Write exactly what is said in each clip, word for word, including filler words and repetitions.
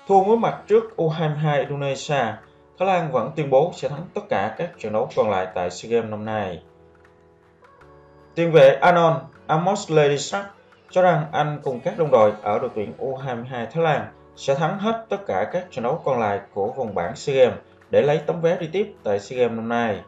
Thua mới mặt trước U hai mươi hai Indonesia, Thái Lan vẫn tuyên bố sẽ thắng tất cả các trận đấu còn lại tại SEA Games năm nay. Tiền vệ Anon Amos Ladisak cho rằng anh cùng các đồng đội ở đội tuyển U hai mươi hai Thái Lan sẽ thắng hết tất cả các trận đấu còn lại của vòng bảng SEA Games để lấy tấm vé đi tiếp tại SEA Games năm nay.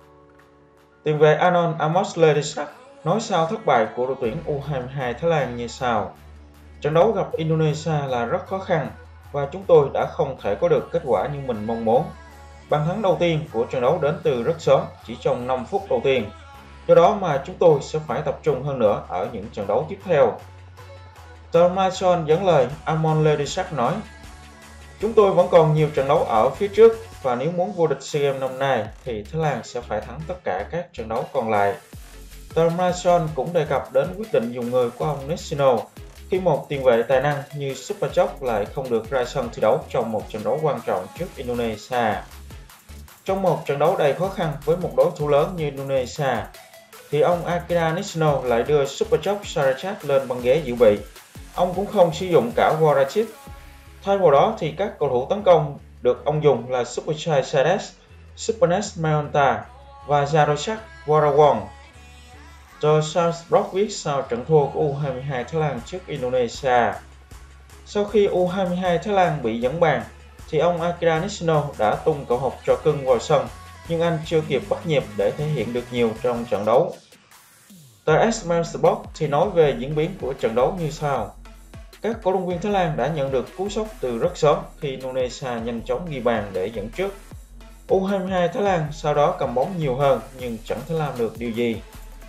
Tiền vệ Anon Amos Ladisak nói sau thất bại của đội tuyển U hai mươi hai Thái Lan như sau: trận đấu gặp Indonesia là rất khó khăn và chúng tôi đã không thể có được kết quả như mình mong muốn. Bàn thắng đầu tiên của trận đấu đến từ rất sớm, chỉ trong năm phút đầu tiên. Do đó mà chúng tôi sẽ phải tập trung hơn nữa ở những trận đấu tiếp theo. tờ Mason dẫn lời Amon Ladisak nói: chúng tôi vẫn còn nhiều trận đấu ở phía trước và nếu muốn vô địch SEA Games năm nay thì Thái Lan sẽ phải thắng tất cả các trận đấu còn lại. tờ Mason cũng đề cập đến quyết định dùng người của ông Nishino khi một tiền vệ tài năng như Supachok lại không được ra sân thi đấu trong một trận đấu quan trọng trước Indonesia. Trong một trận đấu đầy khó khăn với một đối thủ lớn như Indonesia, thì ông Akira Nishino lại đưa Supachok Sarachat lên băng ghế dự bị. Ông cũng không sử dụng cả Warachit. Thay vào đó thì các cầu thủ tấn công được ông dùng là Supachai Sades, Supanes Mayonta và Jaroshak Warawong. tờ South Rock viết sau trận thua của U hai mươi hai Thái Lan trước Indonesia. Sau khi U hai mươi hai Thái Lan bị dẫn bàn, thì ông Akira Nishino đã tung cậu học trò cưng vào sân, nhưng anh chưa kịp bắt nhịp để thể hiện được nhiều trong trận đấu. tờ Esmail Sport thì nói về diễn biến của trận đấu như sau: các cổ động viên Thái Lan đã nhận được cú sốc từ rất sớm khi Indonesia nhanh chóng ghi bàn để dẫn trước. U hai mươi hai Thái Lan sau đó cầm bóng nhiều hơn nhưng chẳng thể làm được điều gì.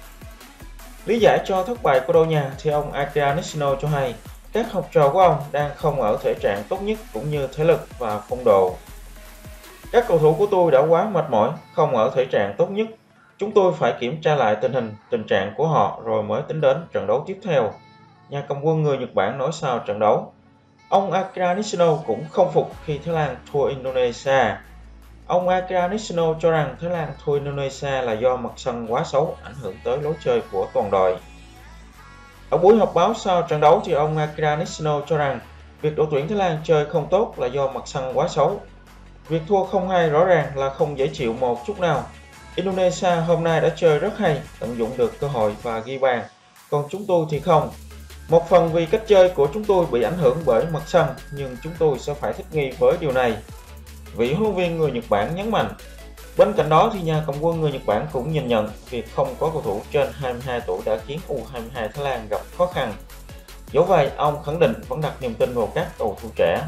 Lý giải cho thất bại của đội nhà thì ông Akira Nishino cho hay các học trò của ông đang không ở thể trạng tốt nhất cũng như thể lực và phong độ. Các cầu thủ của tôi đã quá mệt mỏi, không ở thể trạng tốt nhất. Chúng tôi phải kiểm tra lại tình hình, tình trạng của họ rồi mới tính đến trận đấu tiếp theo. Nhà cầm quân người Nhật Bản nói sau trận đấu. Ông Akira Nishino cũng không phục khi Thái Lan thua Indonesia. Ông Akira Nishino cho rằng Thái Lan thua Indonesia là do mặt sân quá xấu, ảnh hưởng tới lối chơi của toàn đội. Ở buổi họp báo sau trận đấu thì ông Akira Nishino cho rằng việc đội tuyển Thái Lan chơi không tốt là do mặt sân quá xấu. Việc thua không hay rõ ràng là không dễ chịu một chút nào. Indonesia hôm nay đã chơi rất hay, tận dụng được cơ hội và ghi bàn, còn chúng tôi thì không. Một phần vì cách chơi của chúng tôi bị ảnh hưởng bởi mặt sân, nhưng chúng tôi sẽ phải thích nghi với điều này. Vị huấn luyện viên người Nhật Bản nhấn mạnh. Bên cạnh đó thì nhà cầm quân người Nhật Bản cũng nhìn nhận việc không có cầu thủ trên hai mươi hai tuổi đã khiến U hai mươi hai Thái Lan gặp khó khăn. Dẫu vậy, ông khẳng định vẫn đặt niềm tin vào các cầu thủ trẻ.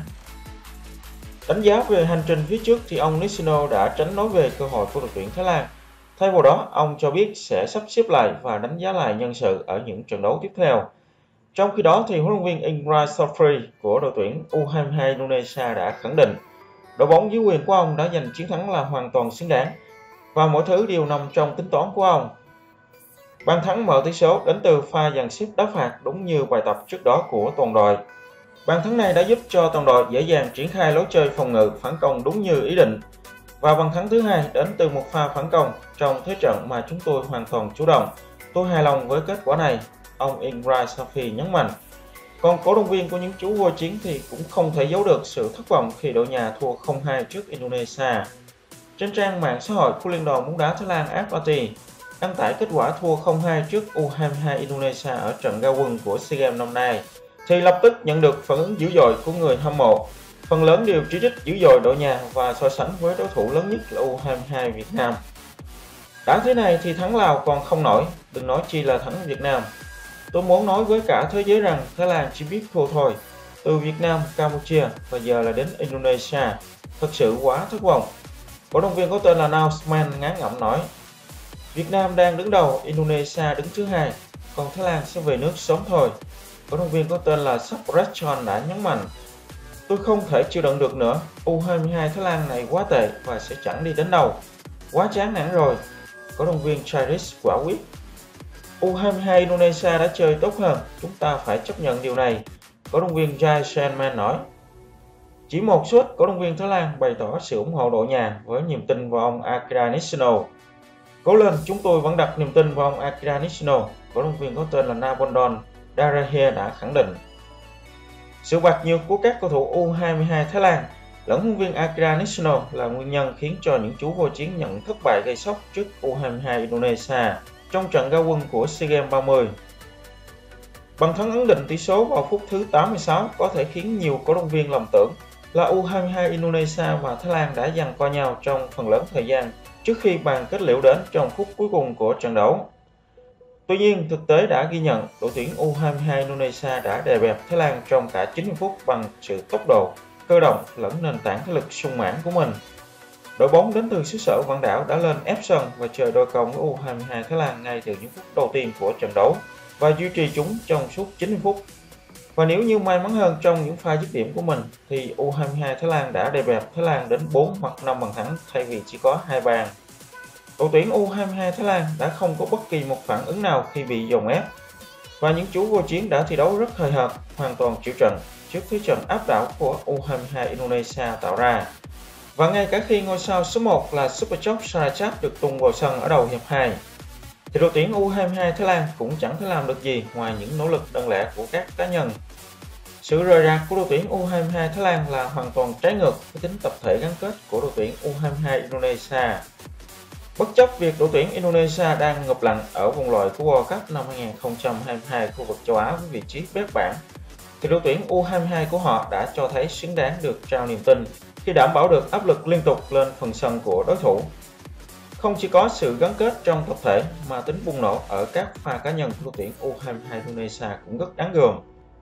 Đánh giá về hành trình phía trước thì ông Nishino đã tránh nói về cơ hội của đội tuyển Thái Lan. Thay vào đó, ông cho biết sẽ sắp xếp lại và đánh giá lại nhân sự ở những trận đấu tiếp theo. Trong khi đó thì huấn luyện viên Indra Safri của đội tuyển U hai mươi hai Indonesia đã khẳng định đội bóng dưới quyền của ông đã giành chiến thắng là hoàn toàn xứng đáng và mọi thứ đều nằm trong tính toán của ông. Bàn thắng mở tỷ số đến từ pha dàn xếp đá phạt đúng như bài tập trước đó của toàn đội. Bàn thắng này đã giúp cho toàn đội dễ dàng triển khai lối chơi phòng ngự phản công đúng như ý định. Và bàn thắng thứ hai đến từ một pha phản công trong thế trận mà chúng tôi hoàn toàn chủ động. Tôi hài lòng với kết quả này, ông Indra Safri nhấn mạnh. Còn cổ động viên của những chú vô chiến thì cũng không thể giấu được sự thất vọng khi đội nhà thua không hai trước Indonesia. Trên trang mạng xã hội của Liên đoàn bóng đá Thái Lan F A T đăng tải kết quả thua không hai trước U hai mươi hai Indonesia ở trận ra quân của SEA Games năm nay, thì lập tức nhận được phản ứng dữ dội của người hâm mộ. Phần lớn đều chỉ trích dữ dội đội nhà và so sánh với đối thủ lớn nhất là U hai mươi hai Việt Nam. Đã thế này thì thắng Lào còn không nổi, đừng nói chi là thắng Việt Nam. Tôi muốn nói với cả thế giới rằng Thái Lan chỉ biết thua thôi. Từ Việt Nam, Campuchia và giờ là đến Indonesia. Thật sự quá thất vọng. Cổ động viên có tên là Nausman ngán ngẩm nói. Việt Nam đang đứng đầu, Indonesia đứng thứ hai, còn Thái Lan sẽ về nước sớm thôi. Cổ động viên có tên là Saprachon đã nhấn mạnh. Tôi không thể chịu đựng được nữa, U hai mươi hai Thái Lan này quá tệ và sẽ chẳng đi đến đâu. Quá chán nản rồi. Cổ động viên Chairis quả quyết. U hai mươi hai Indonesia đã chơi tốt hơn, chúng ta phải chấp nhận điều này, cổ động viên Jai Shanman nói. Chỉ một suất, cổ động viên Thái Lan bày tỏ sự ủng hộ đội nhà với niềm tin vào ông Akira Nishino. Cố lên, chúng tôi vẫn đặt niềm tin vào ông Akira Nishino, cổ động viên có tên là Nabondon Darahir đã khẳng định. Sự bạc nhược của các cầu thủ U hai mươi hai Thái Lan lẫn huấn viên Akira Nishino là nguyên nhân khiến cho những chú vô chiến nhận thất bại gây sốc trước U hai mươi hai Indonesia trong trận ra quân của SEA Games ba mươi. Bàn thắng ấn định tỷ số vào phút thứ tám mươi sáu có thể khiến nhiều cổ động viên lầm tưởng là U hai mươi hai Indonesia và Thái Lan đã giằng co nhau trong phần lớn thời gian trước khi bàn kết liễu đến trong phút cuối cùng của trận đấu. Tuy nhiên, thực tế đã ghi nhận đội tuyển U hai mươi hai Indonesia đã đè bẹp Thái Lan trong cả chín mươi phút bằng sự tốc độ, cơ động lẫn nền tảng thể lực sung mãn của mình. Đội bóng đến từ xứ sở Vạn Đảo đã lên ép sân và chơi đôi công với U hai mươi hai Thái Lan ngay từ những phút đầu tiên của trận đấu và duy trì chúng trong suốt chín mươi phút. Và nếu như may mắn hơn trong những pha dứt điểm của mình thì U hai mươi hai Thái Lan đã đè bẹp Thái Lan đến bốn hoặc năm bàn thắng thay vì chỉ có hai bàn. Đội tuyển U hai mươi hai Thái Lan đã không có bất kỳ một phản ứng nào khi bị dồn ép và những chú vô chiến đã thi đấu rất hời hợt, hoàn toàn chịu trận trước thế trận áp đảo của U hai mươi hai Indonesia tạo ra. Và ngay cả khi ngôi sao số một là Superchok Sarachat được tung vào sân ở đầu hiệp hai thì đội tuyển U hai mươi hai Thái Lan cũng chẳng thể làm được gì ngoài những nỗ lực đơn lẻ của các cá nhân. Sự rời rạc của đội tuyển U hai mươi hai Thái Lan là hoàn toàn trái ngược với tính tập thể gắn kết của đội tuyển U hai mươi hai Indonesia. Bất chấp việc đội tuyển Indonesia đang ngập lặng ở vòng loại của World Cup năm hai nghìn không trăm hai mươi hai khu vực châu Á với vị trí bét bảng, thì đội tuyển U hai mươi hai của họ đã cho thấy xứng đáng được trao niềm tin khi đảm bảo được áp lực liên tục lên phần sân của đối thủ. Không chỉ có sự gắn kết trong tập thể mà tính bùng nổ ở các pha cá nhân của đội tuyển U hai mươi hai Indonesia cũng rất đáng gờm.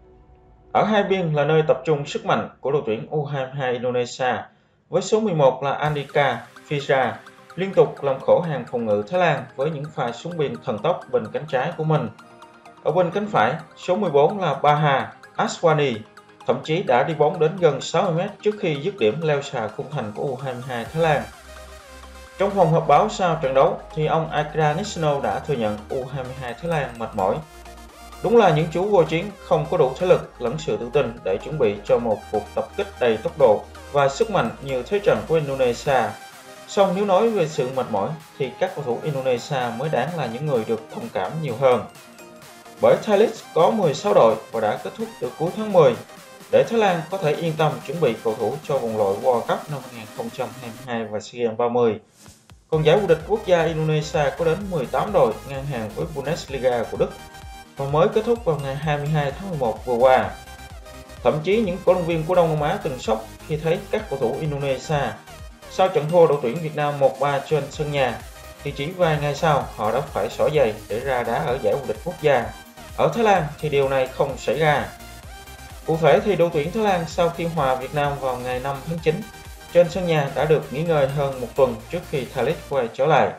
Ở hai biên là nơi tập trung sức mạnh của đội tuyển U hai mươi hai Indonesia với số mười một là Andika Fizra liên tục làm khổ hàng phòng ngự Thái Lan với những pha súng biên thần tốc bên cánh trái của mình. Ở bên cánh phải, số mười bốn là Baha Aswani thậm chí đã đi bóng đến gần sáu mươi mét trước khi dứt điểm leo xà khung thành của U hai mươi hai Thái Lan. Trong phòng họp báo sau trận đấu thì ông Akira Nishino đã thừa nhận U hai mươi hai Thái Lan mệt mỏi. Đúng là những chú vô chiến không có đủ thể lực lẫn sự tự tin để chuẩn bị cho một cuộc tập kích đầy tốc độ và sức mạnh như thế trận của Indonesia. Song nếu nói về sự mệt mỏi thì các cầu thủ Indonesia mới đáng là những người được thông cảm nhiều hơn. Bởi Thai League có mười sáu đội và đã kết thúc từ cuối tháng mười để Thái Lan có thể yên tâm chuẩn bị cầu thủ cho vòng loại World Cup năm hai nghìn không trăm hai mươi hai và SEA Games ba mươi. Còn giải vô địch quốc gia Indonesia có đến mười tám đội ngang hàng với Bundesliga của Đức và mới kết thúc vào ngày hai mươi hai tháng mười một vừa qua. Thậm chí những cổ động viên của Đông Nam Á từng sốc khi thấy các cầu thủ Indonesia sau trận thua đội tuyển Việt Nam một ba trên sân nhà thì chỉ vài ngày sau họ đã phải xỏ giày để ra đá ở giải vô địch quốc gia. Ở Thái Lan thì điều này không xảy ra. Cụ thể thì đội tuyển Thái Lan sau khi hòa Việt Nam vào ngày năm tháng chín trên sân nhà đã được nghỉ ngơi hơn một tuần trước khi Thai League quay trở lại.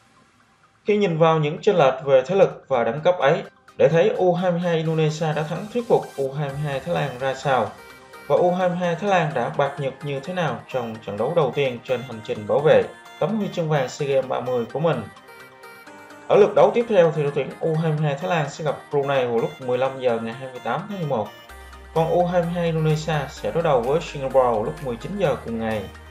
Khi nhìn vào những chênh lệch về thể lực và đẳng cấp ấy, để thấy U hai mươi hai Indonesia đã thắng thuyết phục U hai mươi hai Thái Lan ra sao và U hai mươi hai Thái Lan đã bạc nhược như thế nào trong trận đấu đầu tiên trên hành trình bảo vệ tấm huy chương vàng SEA Games ba mươi của mình. Ở lượt đấu tiếp theo thì đội tuyển U hai mươi hai Thái Lan sẽ gặp Brunei vào lúc mười lăm giờ ngày hai mươi tám tháng mười một, còn U hai mươi hai Indonesia sẽ đối đầu với Singapore vào lúc mười chín giờ cùng ngày.